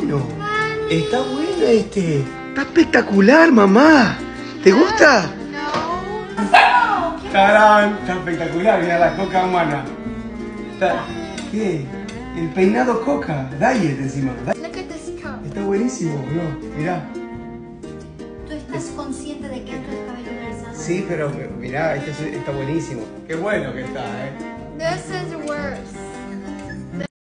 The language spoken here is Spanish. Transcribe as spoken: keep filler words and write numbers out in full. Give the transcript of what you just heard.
bueno. Está bueno este. Está espectacular, mamá. ¿Te gusta? No. ¡Tarán! Está espectacular, mira la coca humana. Está... ¿Qué? El peinado coca. Diet encima. Look at this cup. Está buenísimo, ¿no? Mirá. ¿Tú estás consciente de que esto es cabello rizado? Sí, pero mirá, este está buenísimo. Qué bueno que está, ¿eh? This is worse.